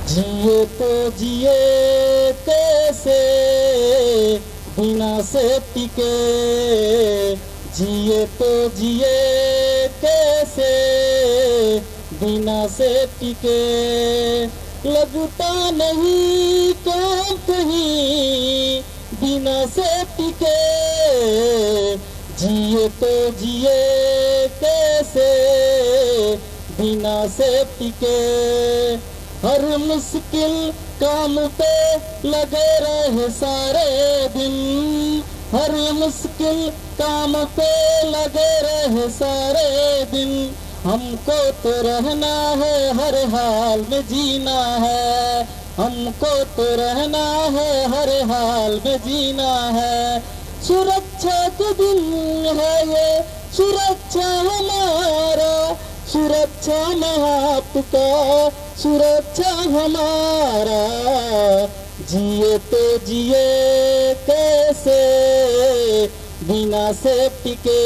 जिए तो जिए कैसे बिना सेफ्टी के, जिए तो जिए कैसे बिना सेफ्टी के, लगता नहीं काम कहीं बिना सेफ्टी के, जिए तो जिए कैसे बिना सेफ्टी के। हर मुश्किल काम पे लगे रहे सारे दिन, हर मुश्किल काम पे लगे रहे सारे दिन, हमको तो रहना है हर हाल में जीना है, हमको तो रहना है हर हाल में जीना है। सुरक्षा का दिन है ये, सुरक्षा हमारा, सुरक्षा में आपका, सुरक्षा हमारा, जिए तो जिए कैसे बिना सेफ्टी के।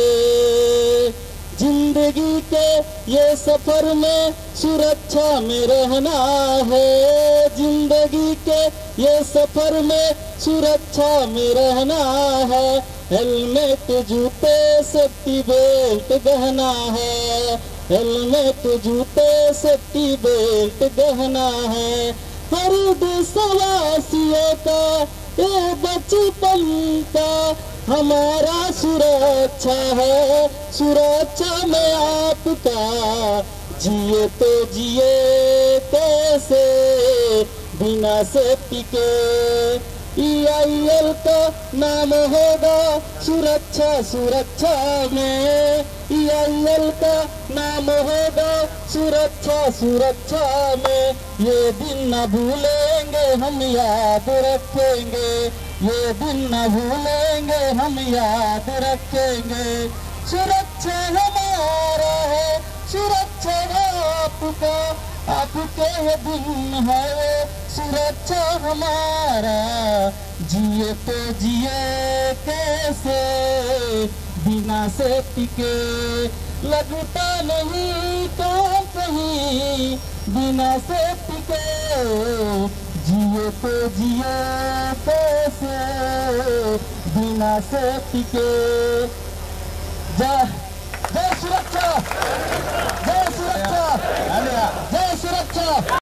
जिंदगी के ये सफर में सुरक्षा में रहना है, जिंदगी के ये सफर में सुरक्षा में रहना है। हेलमेट जूते सेफ्टी बेल्ट गहना है, हेलमेट जूते सेफ्टी बेल्ट गहना है। हर देशवासियों का ये बचपन का हमारा सुरक्षा है, सुरक्षा में आपका, जिए तो जिए कैसे बिना सेफ्टी के। EIL का नाम होगा सुरक्षा, सुरक्षा में EIL का नाम होगा सुरक्षा, सुरक्षा में। ये दिन न भूलेंगे हम याद रखेंगे, ये दिन न भूलेंगे हम याद रखेंगे। सुरक्षा हमारा है, सुरक्षा आपका, आपके ये दिन है सुरक्षा हमारा, जिए तो जिए कैसे बिना सेफ्टी के। लगता नहीं काम कहीं बिना सेफ्टी के, जिए तो जिए कैसे बिना सेफ्टी के। जय जय सुरक्षा, जय सुरक्षा, जय सुरक्षा।